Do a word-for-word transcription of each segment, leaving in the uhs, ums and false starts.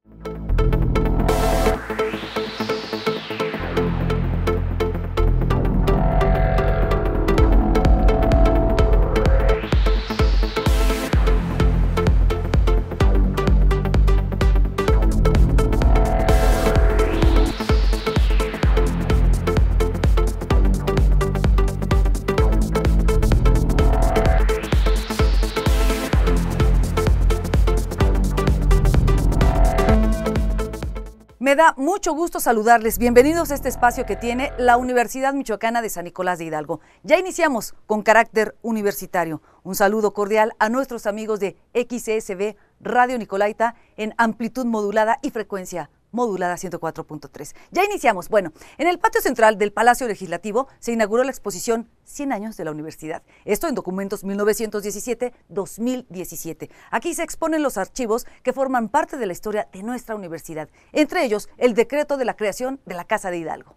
Me da mucho gusto saludarles. Bienvenidos a este espacio que tiene la Universidad Michoacana de San Nicolás de Hidalgo. Ya iniciamos con carácter universitario. Un saludo cordial a nuestros amigos de X S B Radio Nicolaita en amplitud modulada y frecuencia modulada ciento cuatro punto tres. Ya iniciamos. Bueno, en el patio central del Palacio Legislativo se inauguró la exposición cien años de la universidad. Esto en documentos mil novecientos diecisiete a dos mil diecisiete. Aquí se exponen los archivos que forman parte de la historia de nuestra universidad. Entre ellos, el decreto de la creación de la Casa de Hidalgo.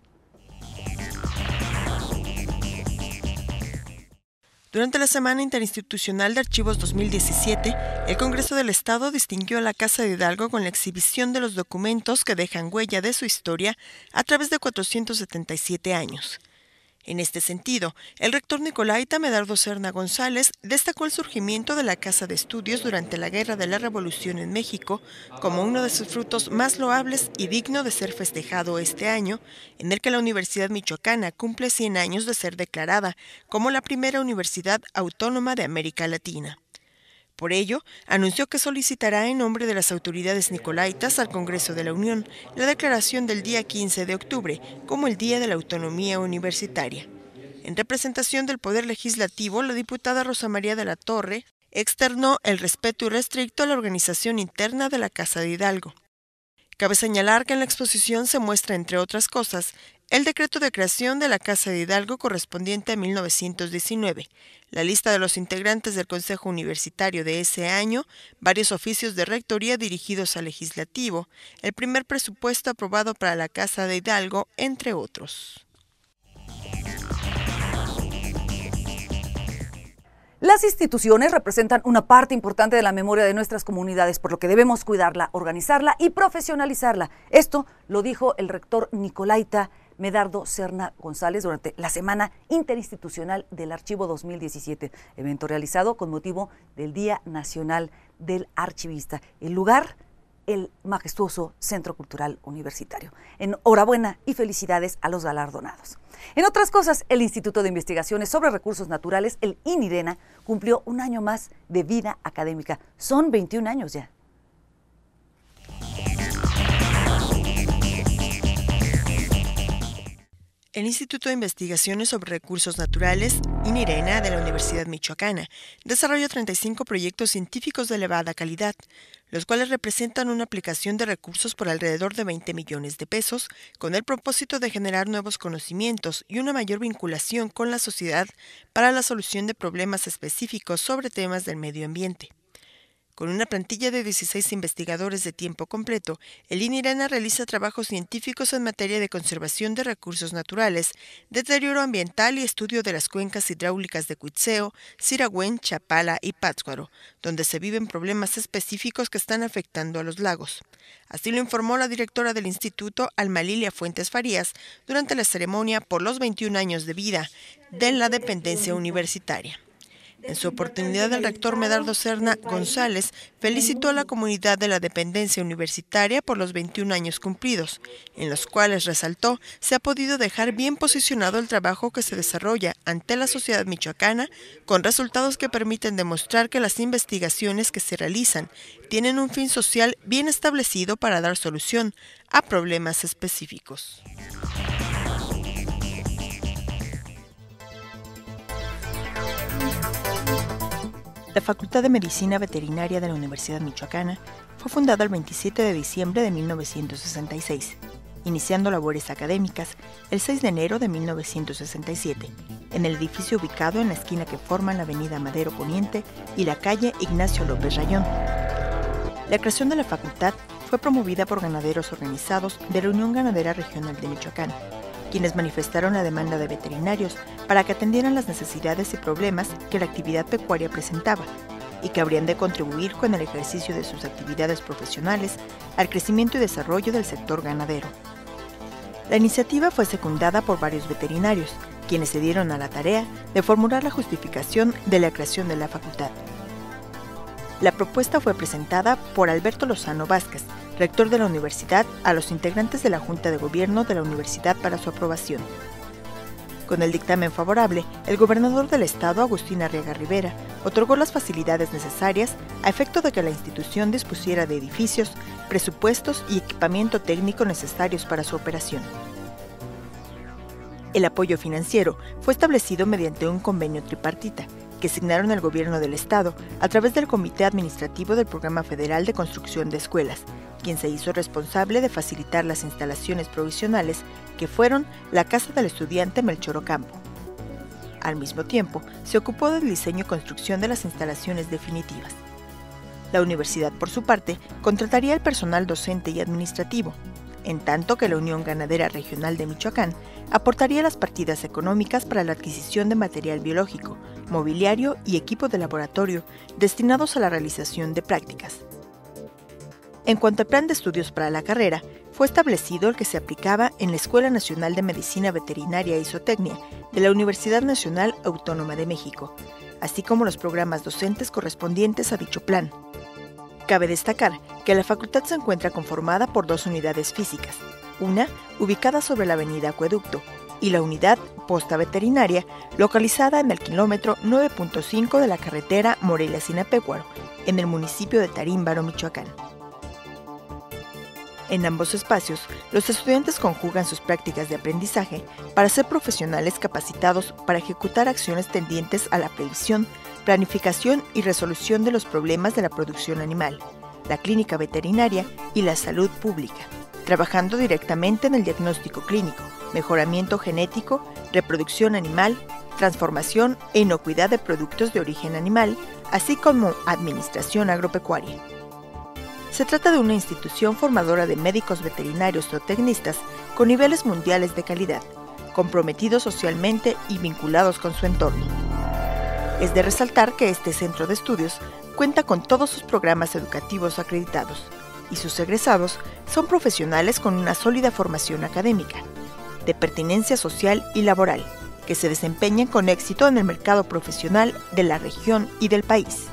Durante la Semana Interinstitucional de Archivos dos mil diecisiete, el Congreso del Estado distinguió a la Casa de Hidalgo con la exhibición de los documentos que dejan huella de su historia a través de cuatrocientos setenta y siete años. En este sentido, el rector nicolaita Medardo Serna González destacó el surgimiento de la Casa de Estudios durante la Guerra de la Revolución en México como uno de sus frutos más loables y digno de ser festejado este año, en el que la Universidad Michoacana cumple cien años de ser declarada como la primera universidad autónoma de América Latina. Por ello, anunció que solicitará en nombre de las autoridades nicolaitas al Congreso de la Unión la declaración del día quince de octubre como el Día de la Autonomía Universitaria. En representación del Poder Legislativo, la diputada Rosa María de la Torre externó el respeto irrestricto a la organización interna de la Casa de Hidalgo. Cabe señalar que en la exposición se muestra, entre otras cosas, el decreto de creación de la Casa de Hidalgo correspondiente a mil novecientos diecinueve, la lista de los integrantes del Consejo Universitario de ese año, varios oficios de rectoría dirigidos al Legislativo, el primer presupuesto aprobado para la Casa de Hidalgo, entre otros. Las instituciones representan una parte importante de la memoria de nuestras comunidades, por lo que debemos cuidarla, organizarla y profesionalizarla. Esto lo dijo el rector nicolaita Medardo Serna González durante la Semana Interinstitucional del Archivo dos mil diecisiete, evento realizado con motivo del Día Nacional del Archivista. El lugar, el majestuoso Centro Cultural Universitario. Enhorabuena y felicidades a los galardonados. En otras cosas, el Instituto de Investigaciones sobre Recursos Naturales, el INIRENA, cumplió un año más de vida académica. Son veintiún años ya. El Instituto de Investigaciones sobre Recursos Naturales, INIRENA, de la Universidad Michoacana, desarrolla treinta y cinco proyectos científicos de elevada calidad, los cuales representan una aplicación de recursos por alrededor de veinte millones de pesos, con el propósito de generar nuevos conocimientos y una mayor vinculación con la sociedad para la solución de problemas específicos sobre temas del medio ambiente. Con una plantilla de dieciséis investigadores de tiempo completo, el INIRENA realiza trabajos científicos en materia de conservación de recursos naturales, deterioro ambiental y estudio de las cuencas hidráulicas de Cuitzeo, Siragüen, Chapala y Pátzcuaro, donde se viven problemas específicos que están afectando a los lagos. Así lo informó la directora del instituto, Alma Lilia Fuentes Farías, durante la ceremonia por los veintiún años de vida de la dependencia universitaria. En su oportunidad, el rector Medardo Serna González felicitó a la comunidad de la dependencia universitaria por los veintiún años cumplidos, en los cuales resaltó se ha podido dejar bien posicionado el trabajo que se desarrolla ante la sociedad michoacana, con resultados que permiten demostrar que las investigaciones que se realizan tienen un fin social bien establecido para dar solución a problemas específicos. La Facultad de Medicina Veterinaria de la Universidad Michoacana fue fundada el veintisiete de diciembre de mil novecientos sesenta y seis, iniciando labores académicas el seis de enero de mil novecientos sesenta y siete, en el edificio ubicado en la esquina que forman la avenida Madero Poniente y la calle Ignacio López Rayón. La creación de la facultad fue promovida por ganaderos organizados de la Unión Ganadera Regional de Michoacán, quienes manifestaron la demanda de veterinarios para que atendieran las necesidades y problemas que la actividad pecuaria presentaba, y que habrían de contribuir con el ejercicio de sus actividades profesionales al crecimiento y desarrollo del sector ganadero. La iniciativa fue secundada por varios veterinarios, quienes se dieron a la tarea de formular la justificación de la creación de la facultad. La propuesta fue presentada por Alberto Lozano Vázquez, rector de la universidad, a los integrantes de la Junta de Gobierno de la universidad para su aprobación. Con el dictamen favorable, el gobernador del estado, Agustín Arriaga Rivera, otorgó las facilidades necesarias a efecto de que la institución dispusiera de edificios, presupuestos y equipamiento técnico necesarios para su operación. El apoyo financiero fue establecido mediante un convenio tripartita, que asignaron el gobierno del estado a través del Comité Administrativo del Programa Federal de Construcción de Escuelas, quien se hizo responsable de facilitar las instalaciones provisionales que fueron la Casa del Estudiante Melchor Ocampo. Al mismo tiempo, se ocupó del diseño y construcción de las instalaciones definitivas. La universidad, por su parte, contrataría el personal docente y administrativo, en tanto que la Unión Ganadera Regional de Michoacán aportaría las partidas económicas para la adquisición de material biológico, mobiliario y equipo de laboratorio destinados a la realización de prácticas. En cuanto al plan de estudios para la carrera, fue establecido el que se aplicaba en la Escuela Nacional de Medicina Veterinaria y Zootecnia de la Universidad Nacional Autónoma de México, así como los programas docentes correspondientes a dicho plan. Cabe destacar que la facultad se encuentra conformada por dos unidades físicas, una ubicada sobre la avenida Acueducto y la unidad Posta Veterinaria, localizada en el kilómetro nueve punto cinco de la carretera Morelia-Sinapecuaro, en el municipio de Tarímbaro, Michoacán. En ambos espacios, los estudiantes conjugan sus prácticas de aprendizaje para ser profesionales capacitados para ejecutar acciones tendientes a la previsión, planificación y resolución de los problemas de la producción animal, la clínica veterinaria y la salud pública, trabajando directamente en el diagnóstico clínico, mejoramiento genético, reproducción animal, transformación e inocuidad de productos de origen animal, así como administración agropecuaria. Se trata de una institución formadora de médicos veterinarios zootecnistas con niveles mundiales de calidad, comprometidos socialmente y vinculados con su entorno. Es de resaltar que este centro de estudios cuenta con todos sus programas educativos acreditados, y sus egresados son profesionales con una sólida formación académica, de pertinencia social y laboral, que se desempeñan con éxito en el mercado profesional de la región y del país.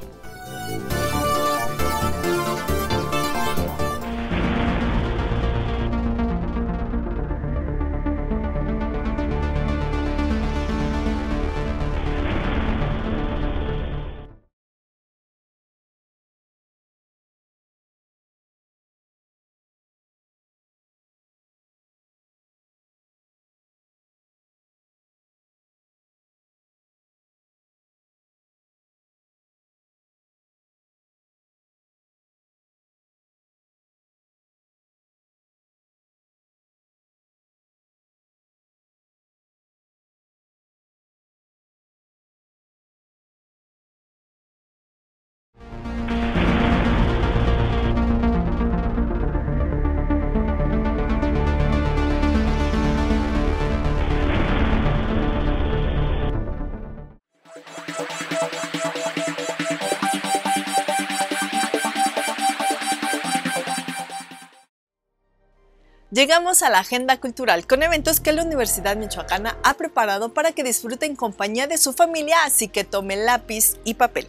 Llegamos a la agenda cultural con eventos que la Universidad Michoacana ha preparado para que disfruten en compañía de su familia, así que tomen lápiz y papel.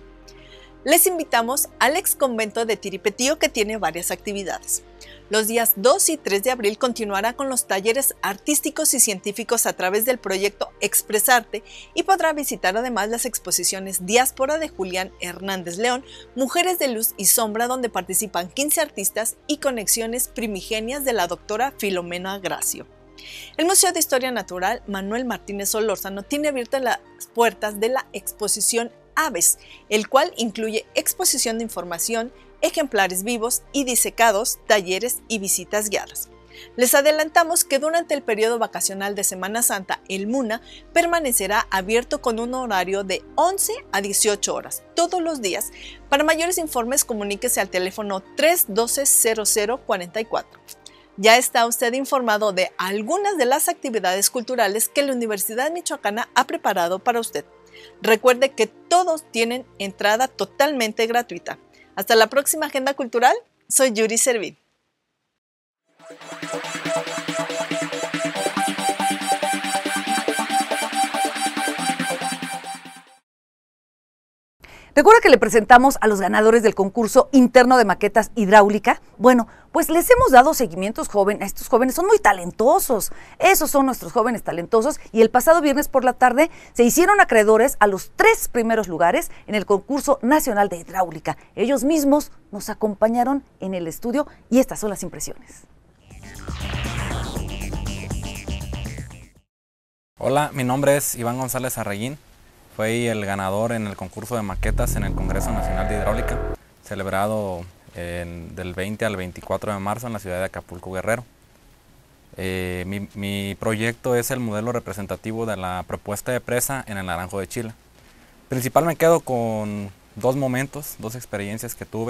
Les invitamos al ex convento de Tiripetío, que tiene varias actividades. Los días dos y tres de abril continuará con los talleres artísticos y científicos a través del proyecto Expresarte, y podrá visitar además las exposiciones Diáspora de Julián Hernández León, Mujeres de Luz y Sombra, donde participan quince artistas, y Conexiones Primigenias de la doctora Filomena Gracio. El Museo de Historia Natural Manuel Martínez Solórzano tiene abiertas las puertas de la exposición Aves, el cual incluye exposición de información, ejemplares vivos y disecados, talleres y visitas guiadas. Les adelantamos que durante el periodo vacacional de Semana Santa, el MUNA permanecerá abierto con un horario de once a dieciocho horas, todos los días. Para mayores informes, comuníquese al teléfono tres uno dos cero cero cuatro cuatro. Ya está usted informado de algunas de las actividades culturales que la Universidad Michoacana ha preparado para usted. Recuerde que todos tienen entrada totalmente gratuita. Hasta la próxima Agenda Cultural. Soy Yuri Servín. ¿Recuerda que le presentamos a los ganadores del concurso interno de maquetas hidráulica? Bueno, pues les hemos dado seguimientos jóvenes. Estos jóvenes son muy talentosos. Esos son nuestros jóvenes talentosos. Y el pasado viernes por la tarde se hicieron acreedores a los tres primeros lugares en el concurso nacional de hidráulica. Ellos mismos nos acompañaron en el estudio y estas son las impresiones. Hola, mi nombre es Iván González Arreguín. Fui el ganador en el concurso de maquetas en el Congreso Nacional de Hidráulica, celebrado en, del veinte al veinticuatro de marzo en la ciudad de Acapulco, Guerrero. Eh, mi, mi proyecto es el modelo representativo de la propuesta de presa en el Naranjo de Chile. Principal me quedo con dos momentos, dos experiencias que tuve.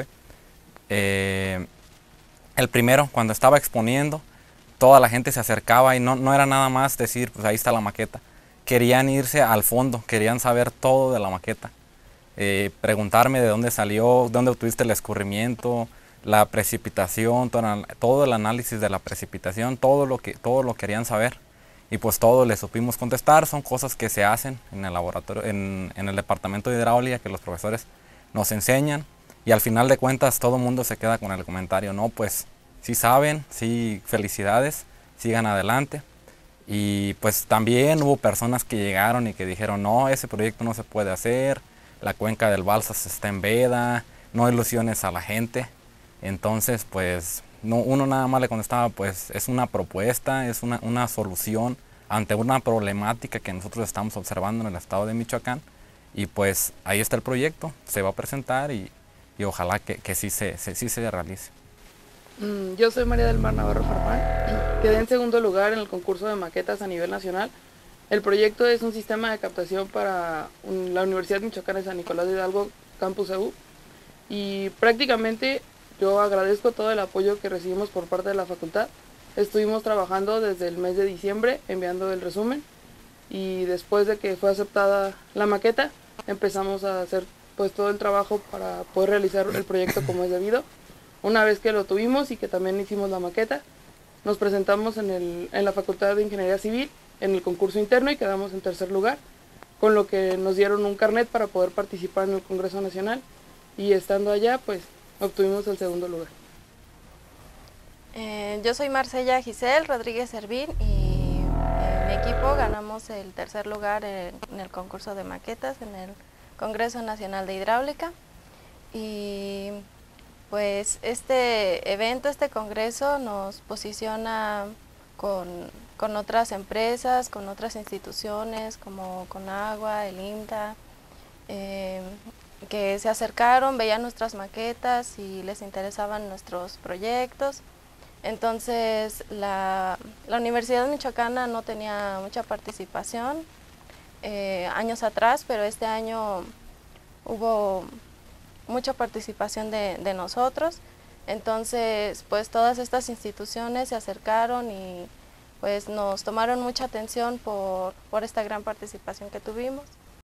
Eh, el primero, cuando estaba exponiendo, toda la gente se acercaba y no, no era nada más decir, pues ahí está la maqueta. Querían irse al fondo, querían saber todo de la maqueta, eh, preguntarme de dónde salió, dónde obtuviste el escurrimiento, la precipitación, todo, todo el análisis de la precipitación, todo lo que todo lo querían saber. Y pues todo les supimos contestar. Son cosas que se hacen en el laboratorio, en, en el departamento de hidráulica, que los profesores nos enseñan, y al final de cuentas todo el mundo se queda con el comentario, no, pues sí saben, sí, felicidades, sigan adelante. Y pues también hubo personas que llegaron y que dijeron, no, ese proyecto no se puede hacer, la cuenca del Balsas está en veda, no ilusiones a la gente. Entonces pues no, uno nada más le contestaba, pues es una propuesta, es una, una solución ante una problemática que nosotros estamos observando en el estado de Michoacán. Y pues ahí está el proyecto, se va a presentar y, y ojalá que, que sí, se, se, sí se realice. Yo soy María del Mar Navarro Farfán, quedé en segundo lugar en el concurso de maquetas a nivel nacional. El proyecto es un sistema de captación para la Universidad Michoacana de San Nicolás de Hidalgo, Campus E U, y prácticamente yo agradezco todo el apoyo que recibimos por parte de la facultad. Estuvimos trabajando desde el mes de diciembre enviando el resumen, y después de que fue aceptada la maqueta empezamos a hacer pues todo el trabajo para poder realizar el proyecto como es debido. Una vez que lo tuvimos y que también hicimos la maqueta, nos presentamos en, el, en la Facultad de Ingeniería Civil en el concurso interno y quedamos en tercer lugar, con lo que nos dieron un carnet para poder participar en el Congreso Nacional, y estando allá pues obtuvimos el segundo lugar. Eh, yo soy Marcella Giselle Rodríguez Servín y en mi equipo ganamos el tercer lugar en, en el concurso de maquetas en el Congreso Nacional de Hidráulica. Y pues este evento, este congreso nos posiciona con, con otras empresas, con otras instituciones como Conagua, el IMDA, eh, que se acercaron, veían nuestras maquetas y les interesaban nuestros proyectos. Entonces la, la Universidad Michoacana no tenía mucha participación eh, años atrás, pero este año hubo mucha participación de, de nosotros. Entonces pues todas estas instituciones se acercaron y pues nos tomaron mucha atención por, por esta gran participación que tuvimos.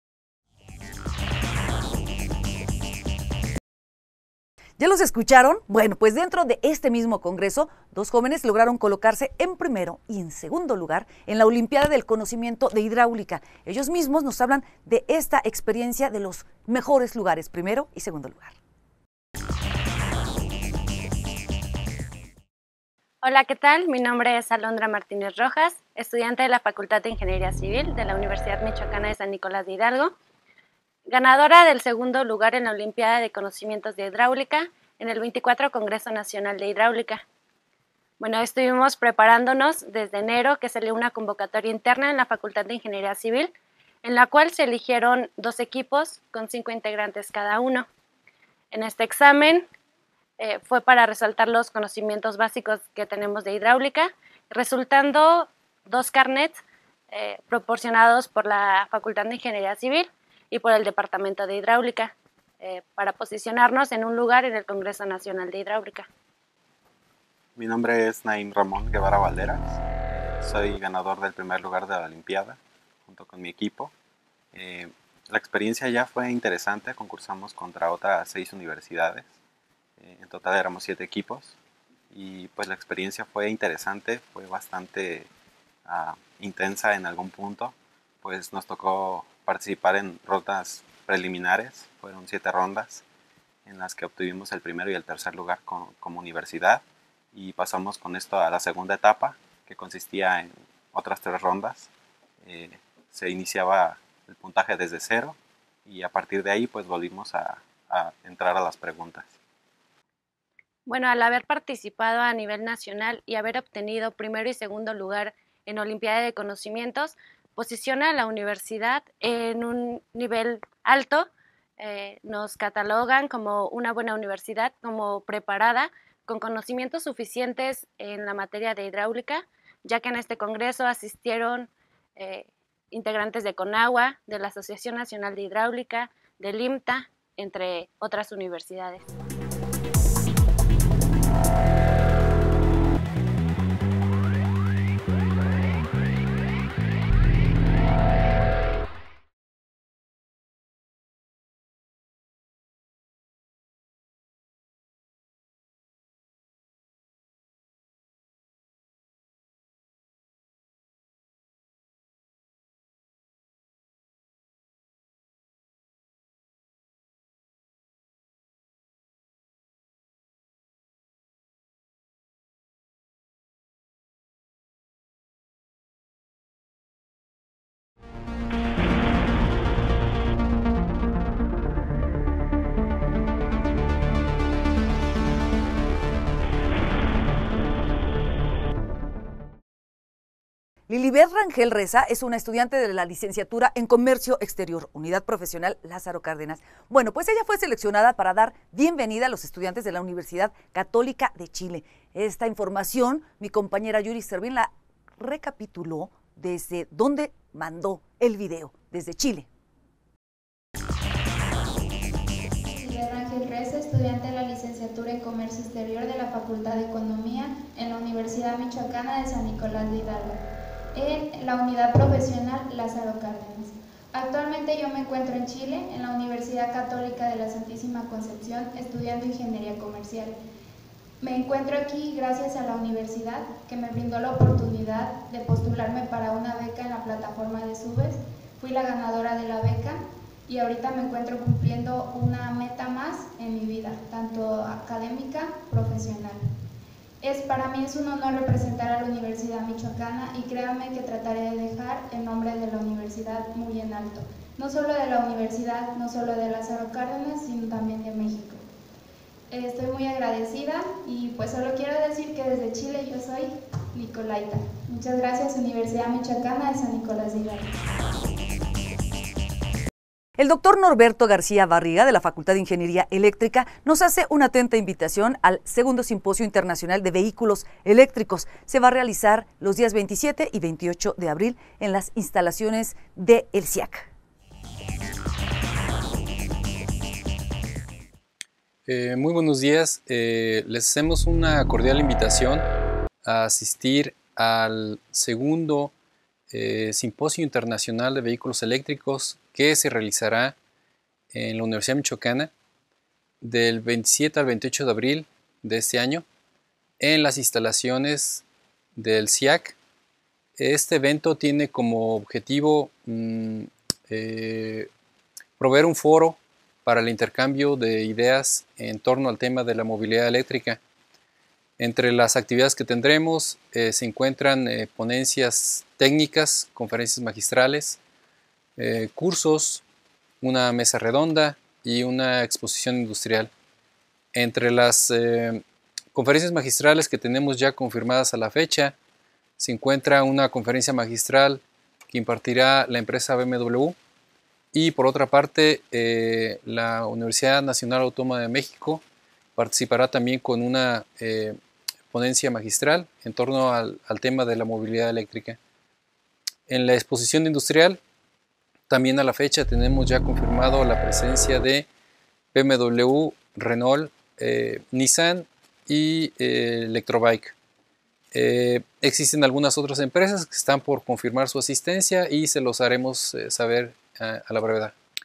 ¿Ya los escucharon? Bueno, pues dentro de este mismo congreso, dos jóvenes lograron colocarse en primero y en segundo lugar en la Olimpiada del Conocimiento de Hidráulica. Ellos mismos nos hablan de esta experiencia de los mejores lugares, primero y segundo lugar. Hola, ¿qué tal? Mi nombre es Alondra Martínez Rojas, estudiante de la Facultad de Ingeniería Civil de la Universidad Michoacana de San Nicolás de Hidalgo, ganadora del segundo lugar en la Olimpiada de Conocimientos de Hidráulica en el veinticuatro Congreso Nacional de Hidráulica. Bueno, estuvimos preparándonos desde enero, que salió una convocatoria interna en la Facultad de Ingeniería Civil, en la cual se eligieron dos equipos con cinco integrantes cada uno. En este examen eh, fue para resaltar los conocimientos básicos que tenemos de hidráulica, resultando dos carnets eh, proporcionados por la Facultad de Ingeniería Civil y por el Departamento de Hidráulica, eh, para posicionarnos en un lugar en el Congreso Nacional de Hidráulica. Mi nombre es Naim Ramón Guevara Valderas, soy ganador del primer lugar de la Olimpiada, junto con mi equipo. Eh, la experiencia ya fue interesante, concursamos contra otras seis universidades, eh, en total éramos siete equipos y pues la experiencia fue interesante, fue bastante uh, intensa en algún punto, pues nos tocó participar en rondas preliminares, fueron siete rondas en las que obtuvimos el primero y el tercer lugar con, como universidad y pasamos con esto a la segunda etapa, que consistía en otras tres rondas. Eh, se iniciaba el puntaje desde cero y a partir de ahí pues volvimos a, a entrar a las preguntas. Bueno, al haber participado a nivel nacional y haber obtenido primero y segundo lugar en Olimpiada de Conocimientos, posiciona a la universidad en un nivel alto. Eh, nos catalogan como una buena universidad, como preparada, con conocimientos suficientes en la materia de hidráulica, ya que en este congreso asistieron eh, integrantes de CONAGUA, de la Asociación Nacional de Hidráulica, del IMTA, entre otras universidades. Lilibet Rangel Reza es una estudiante de la licenciatura en Comercio Exterior, Unidad Profesional Lázaro Cárdenas. Bueno, pues ella fue seleccionada para dar bienvenida a los estudiantes de la Universidad Católica de Chile. Esta información, mi compañera Yuri Servín la recapituló desde donde mandó el video, desde Chile. Lilibet Rangel Reza, estudiante de la licenciatura en Comercio Exterior de la Facultad de Economía en la Universidad Michoacana de San Nicolás de Hidalgo, en la Unidad Profesional Lázaro Cárdenas. Actualmente yo me encuentro en Chile, en la Universidad Católica de la Santísima Concepción, estudiando Ingeniería Comercial. Me encuentro aquí gracias a la universidad, que me brindó la oportunidad de postularme para una beca en la plataforma de SUBES. Fui la ganadora de la beca y ahorita me encuentro cumpliendo una meta más en mi vida, tanto académica, profesional. Es, para mí es un honor representar a la Universidad Michoacana y créanme que trataré de dejar el nombre de la universidad muy en alto. No solo de la universidad, no solo de Lázaro Cárdenas, sino también de México. Estoy muy agradecida y pues solo quiero decir que desde Chile yo soy Nicolaita. Muchas gracias, Universidad Michoacana de San Nicolás de Hidalgo. El doctor Norberto García Barriga, de la Facultad de Ingeniería Eléctrica, nos hace una atenta invitación al segundo Simposio Internacional de Vehículos Eléctricos. Se va a realizar los días veintisiete y veintiocho de abril en las instalaciones de el C I A C. Eh, muy buenos días. Eh, les hacemos una cordial invitación a asistir al segundo eh, Simposio Internacional de Vehículos Eléctricos que se realizará en la Universidad Michoacana del veintisiete al veintiocho de abril de este año en las instalaciones del C I A C. Este evento tiene como objetivo mmm, eh, proveer un foro para el intercambio de ideas en torno al tema de la movilidad eléctrica. Entre las actividades que tendremos eh, se encuentran eh, ponencias técnicas, conferencias magistrales, eh, cursos, una mesa redonda y una exposición industrial. Entre las eh, conferencias magistrales que tenemos ya confirmadas a la fecha, se encuentra una conferencia magistral que impartirá la empresa B M W y por otra parte eh, la Universidad Nacional Autónoma de México participará también con una eh, ponencia magistral en torno al, al tema de la movilidad eléctrica. En la exposición industrial, también a la fecha tenemos ya confirmado la presencia de B M W, Renault, eh, Nissan y eh, Electrobike. Eh, existen algunas otras empresas que están por confirmar su asistencia y se los haremos eh, saber a, a la brevedad.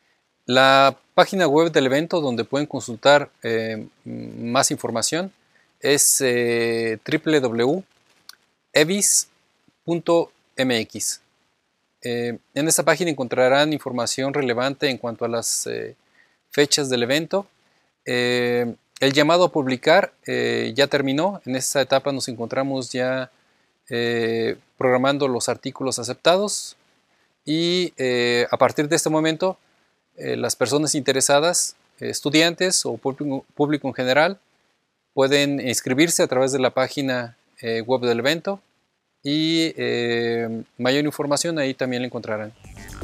La página web del evento donde pueden consultar eh, más información es eh, w w w punto evis punto m x. Eh, en esta página encontrarán información relevante en cuanto a las eh, fechas del evento. Eh, el llamado a publicar eh, ya terminó. En esta etapa nos encontramos ya eh, programando los artículos aceptados y eh, a partir de este momento eh, las personas interesadas, eh, estudiantes o público, público en general, pueden inscribirse a través de la página eh, web del evento y eh, mayor información ahí también la encontrarán.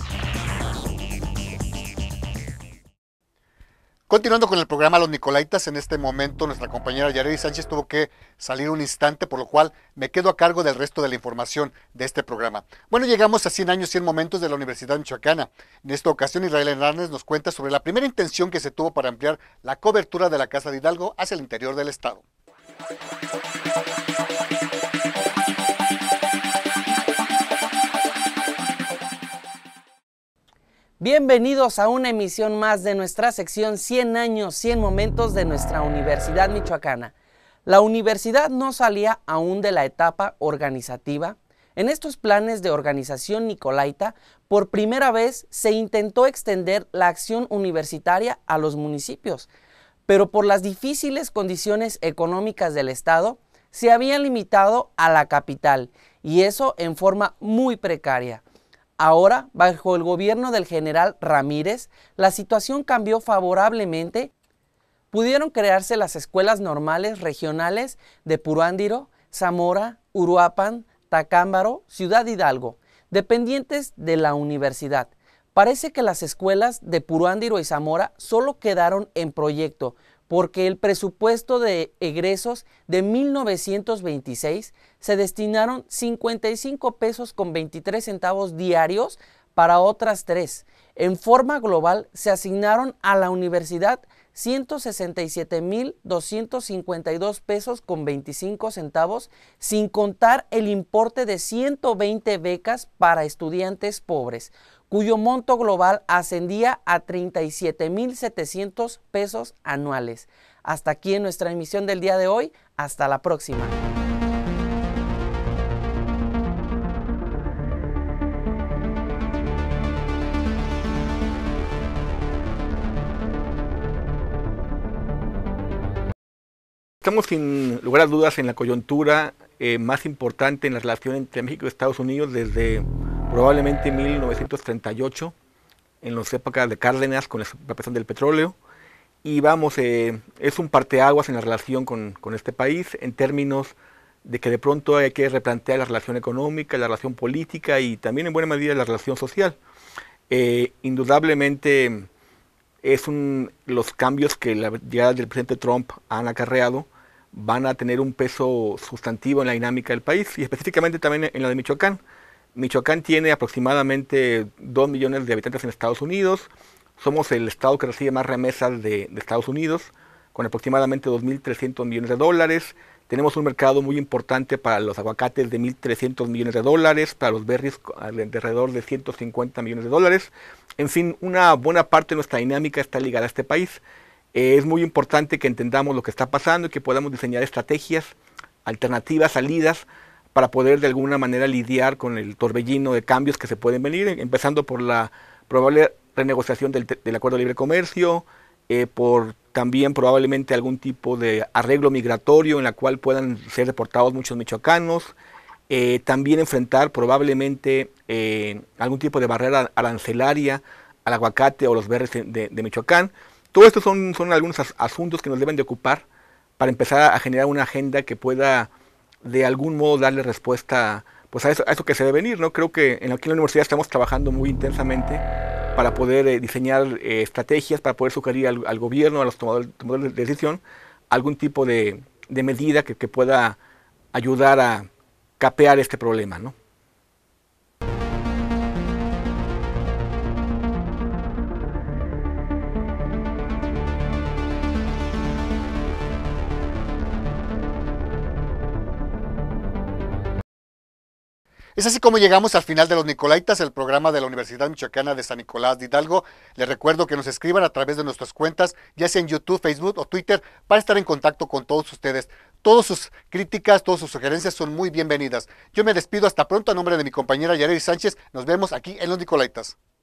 Continuando con el programa Los Nicolaitas, en este momento nuestra compañera Yareli Sánchez tuvo que salir un instante, por lo cual me quedo a cargo del resto de la información de este programa. Bueno, llegamos a cien años, cien momentos de la Universidad Michoacana. En esta ocasión, Israel Hernández nos cuenta sobre la primera intención que se tuvo para ampliar la cobertura de la Casa de Hidalgo hacia el interior del estado. Bienvenidos a una emisión más de nuestra sección cien años, cien momentos de nuestra Universidad Michoacana. La universidad no salía aún de la etapa organizativa. En estos planes de organización nicolaita, por primera vez se intentó extender la acción universitaria a los municipios, pero por las difíciles condiciones económicas del Estado, se había limitado a la capital, y eso en forma muy precaria. Ahora, bajo el gobierno del general Ramírez, la situación cambió favorablemente. Pudieron crearse las escuelas normales regionales de Puruándiro, Zamora, Uruapan, Tacámbaro, Ciudad Hidalgo, dependientes de la universidad. Parece que las escuelas de Puruándiro y Zamora solo quedaron en proyecto, porque el presupuesto de egresos de mil novecientos veintiséis se destinaron cincuenta y cinco pesos con veintitrés centavos diarios para otras tres. En forma global se asignaron a la universidad ciento sesenta y siete mil doscientos cincuenta y dos pesos con veinticinco centavos, sin contar el importe de ciento veinte becas para estudiantes pobres, cuyo monto global ascendía a treinta y siete mil setecientos pesos anuales. Hasta aquí en nuestra emisión del día de hoy. Hasta la próxima. Estamos sin lugar a dudas en la coyuntura eh, más importante en la relación entre México y Estados Unidos desde probablemente mil novecientos treinta y ocho, en las épocas de Cárdenas con la expropiación del petróleo. Y vamos, eh, es un parteaguas en la relación con, con este país en términos de que de pronto hay que replantear la relación económica, la relación política y también en buena medida la relación social. Eh, indudablemente es un, los cambios que la llegada del presidente Trump han acarreado van a tener un peso sustantivo en la dinámica del país y específicamente también en la de Michoacán. Michoacán tiene aproximadamente dos millones de habitantes en Estados Unidos. Somos el estado que recibe más remesas de, de Estados Unidos, con aproximadamente dos mil trescientos millones de dólares. Tenemos un mercado muy importante para los aguacates de mil trescientos millones de dólares, para los berries de alrededor de ciento cincuenta millones de dólares. En fin, una buena parte de nuestra dinámica está ligada a este país. Eh, es muy importante que entendamos lo que está pasando y que podamos diseñar estrategias, alternativas, salidas, para poder de alguna manera lidiar con el torbellino de cambios que se pueden venir, empezando por la probable renegociación del, del Acuerdo de Libre Comercio, eh, por también probablemente algún tipo de arreglo migratorio en la cual puedan ser deportados muchos michoacanos, eh, también enfrentar probablemente eh, algún tipo de barrera arancelaria al aguacate o los berries de, de Michoacán. Todo esto son, son algunos as asuntos que nos deben de ocupar para empezar a generar una agenda que pueda de algún modo darle respuesta pues a eso, a eso que se debe venir, ¿no? Creo que en, aquí en la universidad estamos trabajando muy intensamente para poder eh, diseñar eh, estrategias, para poder sugerir al, al gobierno, a los tomadores, tomadores de decisión, algún tipo de, de medida que, que pueda ayudar a capear este problema, ¿no? Es así como llegamos al final de Los Nicolaitas, el programa de la Universidad Michoacana de San Nicolás de Hidalgo. Les recuerdo que nos escriban a través de nuestras cuentas, ya sea en YouTube, Facebook o Twitter, para estar en contacto con todos ustedes. Todas sus críticas, todas sus sugerencias son muy bienvenidas. Yo me despido hasta pronto a nombre de mi compañera Yareli Sánchez. Nos vemos aquí en Los Nicolaitas.